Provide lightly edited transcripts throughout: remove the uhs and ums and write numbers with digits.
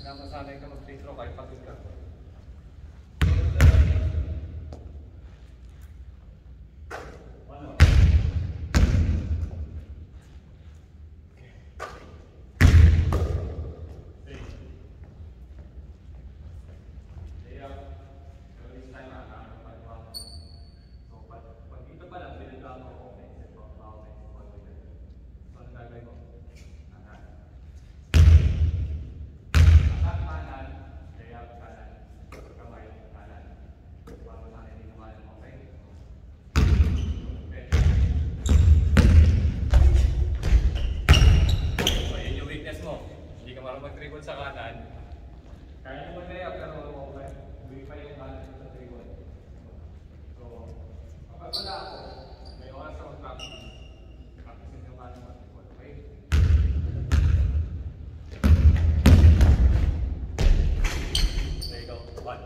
Masanay ka mag-free throw kahit pagod ka. Mag-dribble sa kanan, kaya mo mag-layup pero hindi pa yung kanan sa dribble. So, kapag wala ako, may oras ako practice. Practice yung kanan mag-dribble, okay? There you go. One.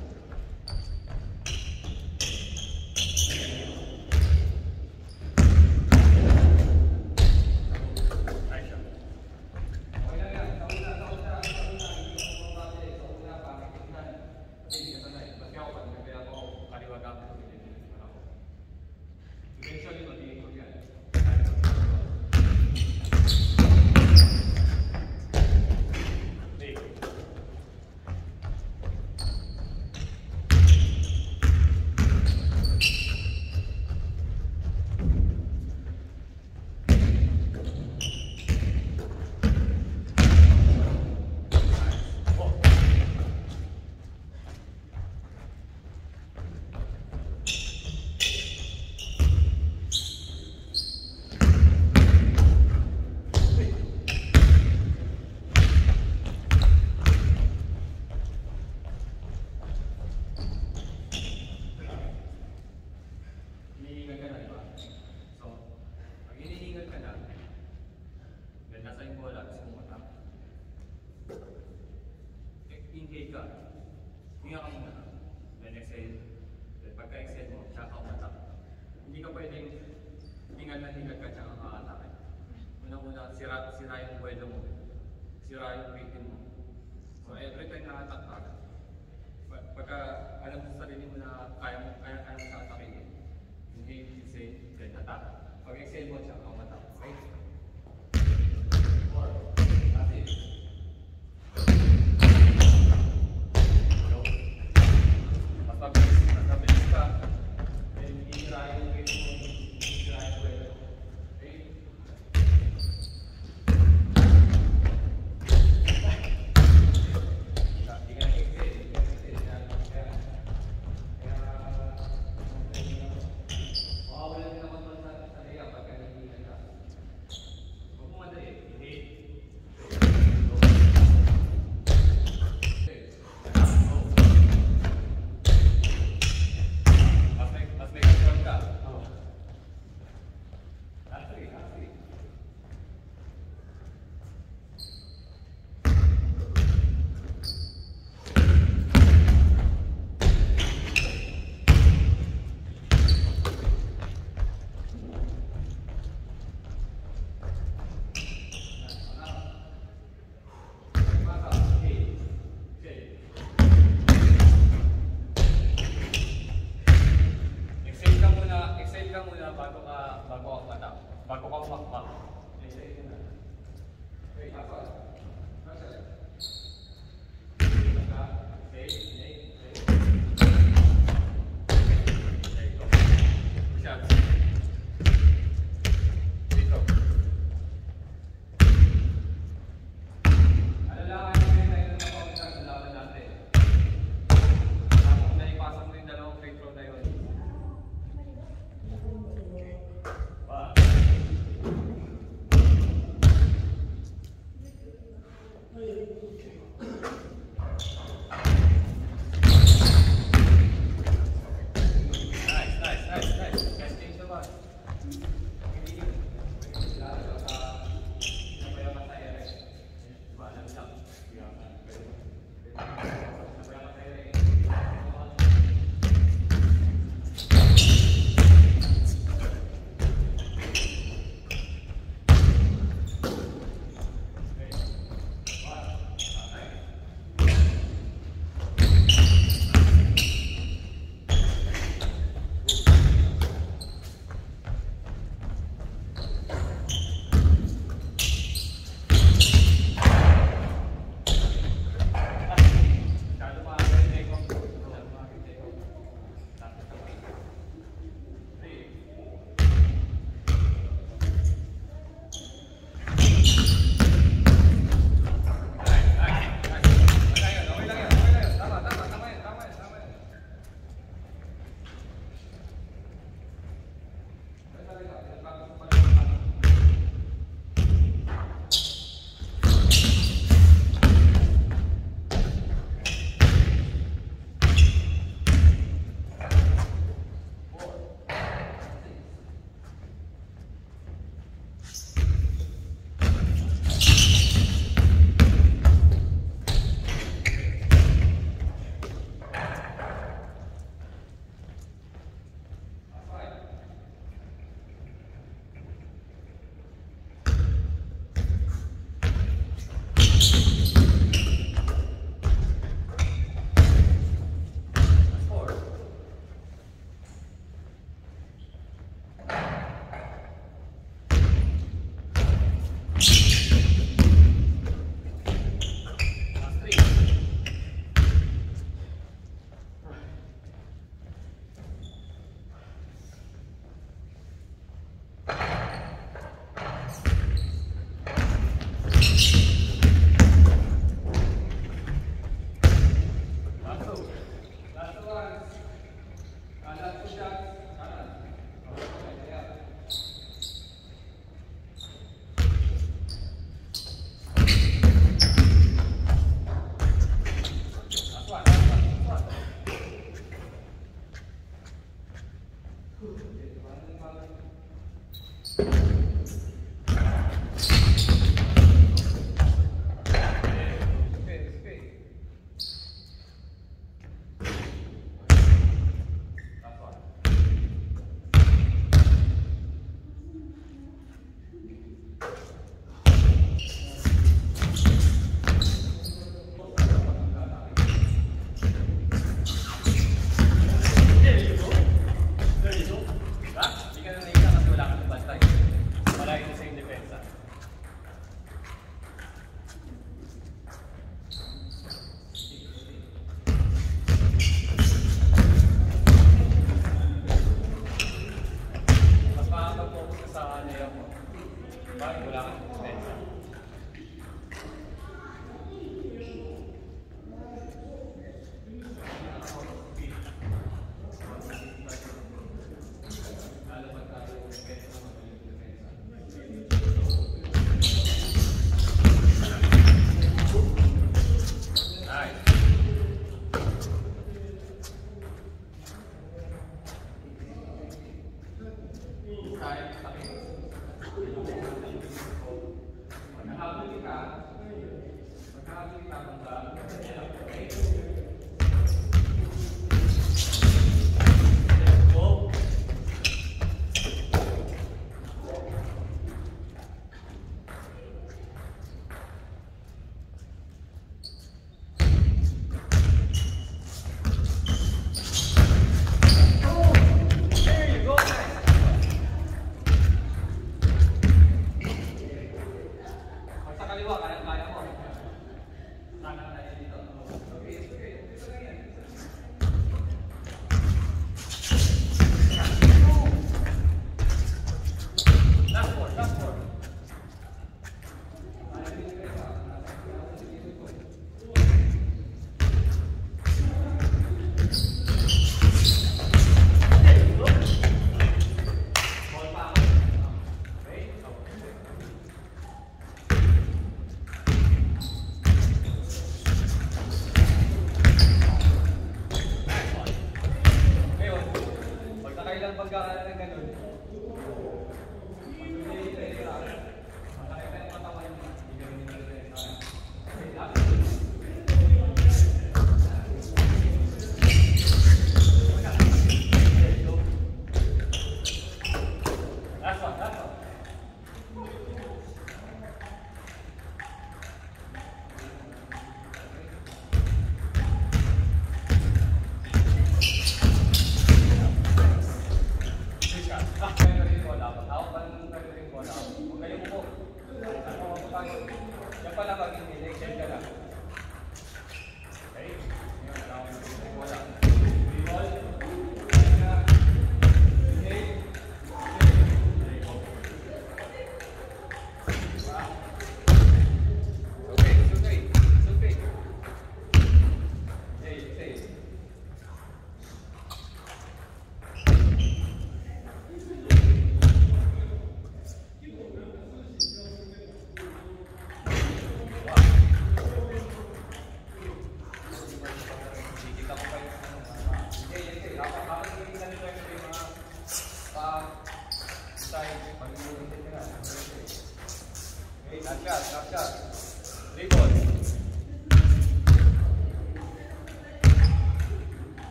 Inhale ka, hinga ka muna, then exhale, then pagka-exhale mo, tsaka ka umatak. Hindi ka pwedeng hingal na hingal ka tsaka kakatake. Una-una, sira yung buwelo mo, sira yung breathing mo. So every time na atak ka, pagka alam mo sa sarili mo na kaya mo sa atakin, inhale, exhale, then attack. Pag-exhale mo, tsaka ka umatak. Okay? 4, that's it. Mabilis ka, then hinira yung weight mo, hinira yung weight mo. Okay? Hindi ka nag-exhale, makawala din naman sa layup pagka nahihingan ka.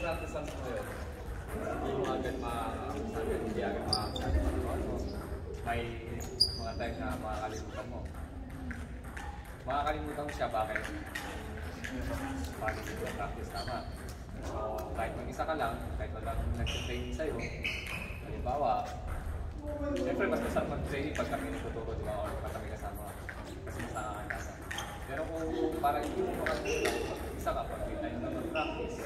practice mo yun, hindi mo agad makakasabi, hindi agad makakasabi. May mga time na makakalimutan mo. Makakalimutan mo siya, bakit? Bakit hindi mo practice tama? So, kahit mag-isa ka lang, kahit walang nag-training sa'yo, halimbawa, siyempre mas masarap mag-training pag kami nagtuturo, di ba? O pag kami kasama. Kasi mas nakakagasa. Pero kung parang hindi mo makalimutan, isa ka, pag may time na mag-practice,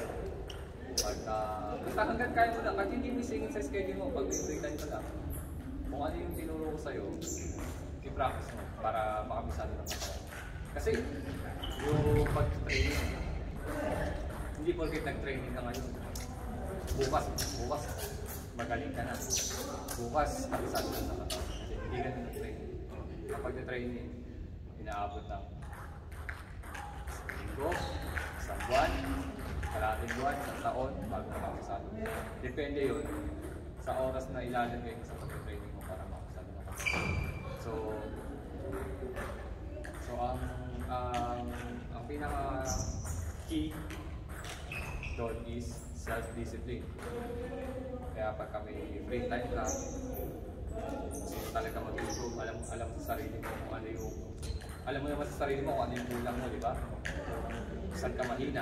basta hanggang kaya mo lang, kahit hindi mo isingin sa schedule mo, pag may free time mo lang, kung ano yung tinuro ko sa'yo, i-practice mo para makabisado ng mga. Kasi yung pag-training, hindi porket nag-training ka ngayon, bukas magaling ka na. Bukas, kabisado na sa katawan. Kasi hindi ka na nag-training. Kapag na-training, inaabot ng linggo, isang buwan, kalating buwan, isang taon, bago na makabisado. Depende yun sa oras na ilalagay mo sa pag-training mo para makabisado na katawan. So ang pinaka-key doon is self-discipline. Kaya pag kami free time ka, talaga mag-improve, alam sa sarili mo kung ano yung, alam mo naman sa sarili mo kung ano yung kulang mo, di ba? Saan ka mahina,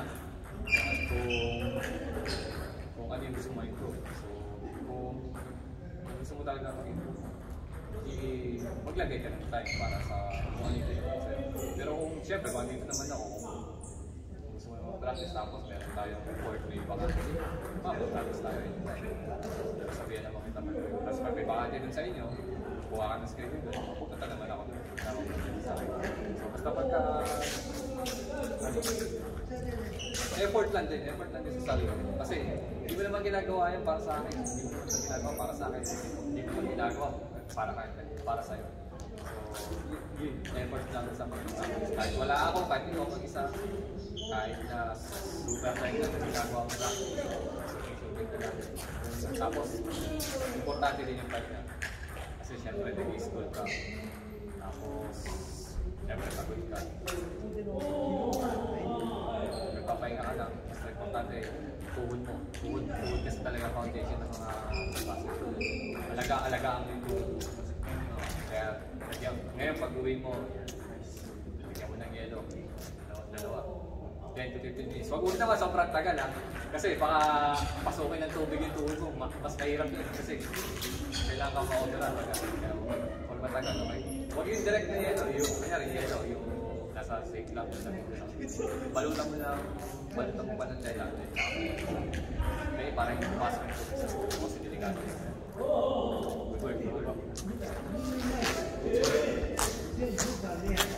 kung ano yung gusto mo improve. So, kung gusto mo talaga mag-improve, maglagay ka ng time para sa kung ano yung improve sa'yo. Pero kung siyempre, kung dito naman ako, gusto mo naman practice, tapos meron tayong report may bakante, mag-practice tayo rin. Sabihan naman kita mag-report. Tapos pag may bakante dun sa inyo, buha ka ng schedule dun, pupunta naman ako dun. So basta pagka effort lang din sa sarili. Kasi hindi mo naman ginagawa yan para sa akin, hindi mo naman ginagawa para sa akin, hindi mo naman ginagawa para sa'yo. So, yun, effort lang sa mga. Kahit wala ako, kahit hindi ako mag-isa, kahit na super time na ginagawa mo lang. Tapos, importante din yung pahinga. Kasi syempre, nag-i-school ka. Tapos, syempre, pagod ka. Nagpapahinga ka lang. Mas importante, tuhod mo. Tuhod kasi talaga foundation ng mga klase. Alagaan mo yung tuhod mo. Kaya, ngayon pag-uwi mo, bigyan mo ng yelo. Dalawa. 10 to 15 minutes. Wag mo naman sobrang tagal ha. Kasi baka pasukin ng tubig yung tuhod mo. Mas mahirap yun. Kasi kailangan kang ma-orderan. Huwag matagal. Okay? Huwag yung direct na yelo. Yung kanyari yelo. Yung nasa sink lang. Balutan mo lang. Balutan mo pa ng dahil lang. Okay? Parang yung pumasok yung tubig sa tuhod mo. Kasi delikado yun. Good work.